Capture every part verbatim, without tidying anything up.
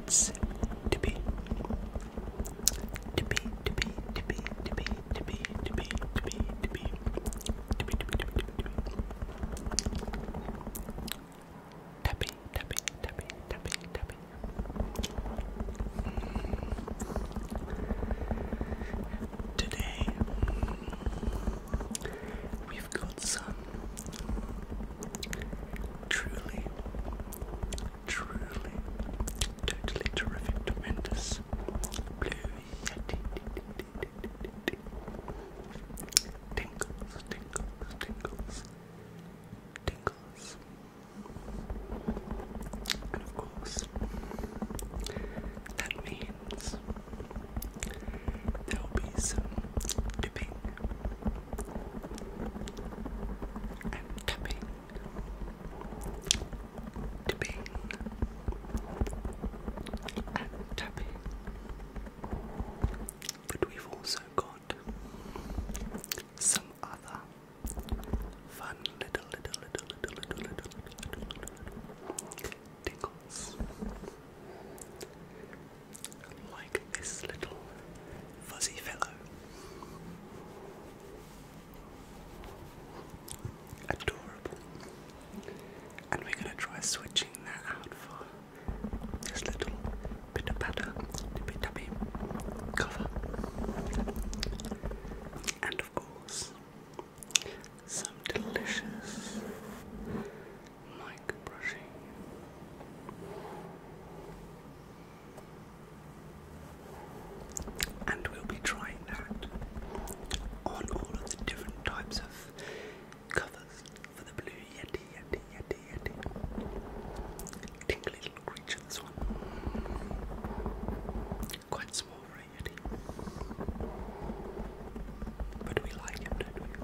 It's Tippy. Tippy, Tippy, Tippy, Tippy, Tippy, Tippy, Tippy, Tippy, Tippy, Tippy, Tippy, Tappy, tappy, tappy, tappy, tappy. Today we've got some truly, truly, totally terrific, tremendous blue Yeti tingles, tingles, tingles, tingles. And of course, that means there will be some dipping and tapping, dipping and tapping. But we've also got some other fun little, little, little, little, little, little, little, little tingles. Like this little fuzzy fellow. Adorable. And we're going to try switching that out for this little pitter patter, tippy tappy cover. And of course, some delicious mic brushing. And we'll be trying that on all of the different types of covers for the blue Yeti, Yeti, Yeti, Yeti. Tingly little creature, this one. Quite small for a Yeti. But we like him, don't we?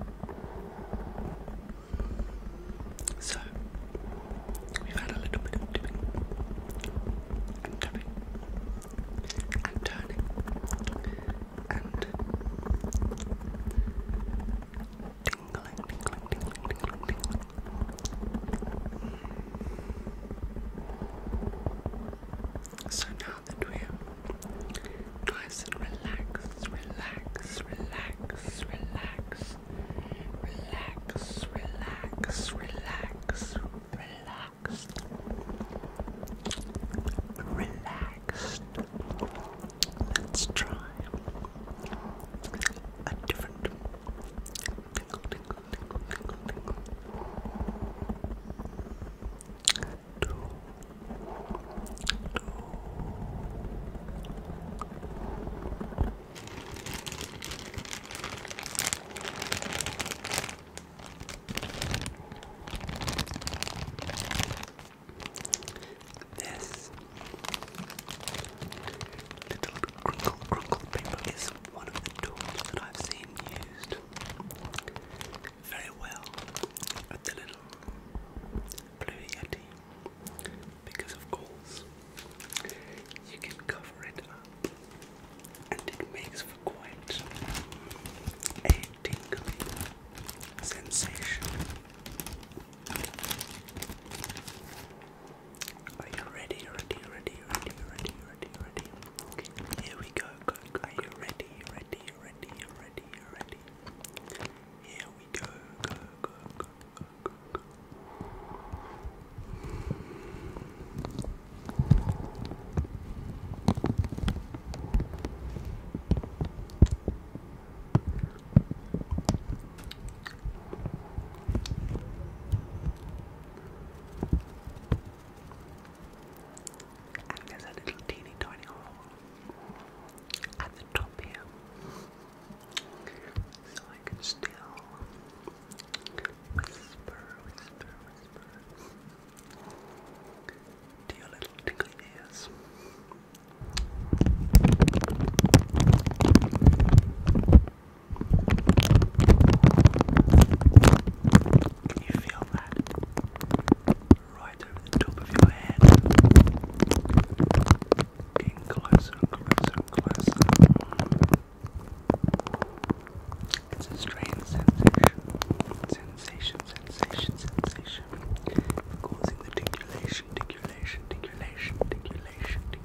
So, we've had a little bit of dipping and tapping and turning and tingling, tingling, tingling, tingling, tingling. So now that we're nice and relaxed, relax, relax, relax, relax, relax, relax, relaxed, relaxed, let's try a different tingle, tingle, tingle, tingle, tingle. Do, do. This little crinkle crinkle paper is one of the tools that I've seen used very well with the little blue Yeti, because of course you can cover it up and it makes for quite a tingly sensation. Are you ready, ready, ready, ready, ready, ready, ready? Here we go, go, go. Are you ready, ready, ready, ready, ready? Here we go, go, go, go, go, go, go. And there's a little teeny tiny hole at the top here, so I can still whisper, whisper, whisper to your little tingly ears. Can you feel that? Right over the top of your head. Getting closer and closer and closer. It's a strange sensation. Sensation, sensation, sensation. Causing the tingulation, tingulation, tingulation, tingulation, tingulation.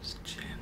Just gently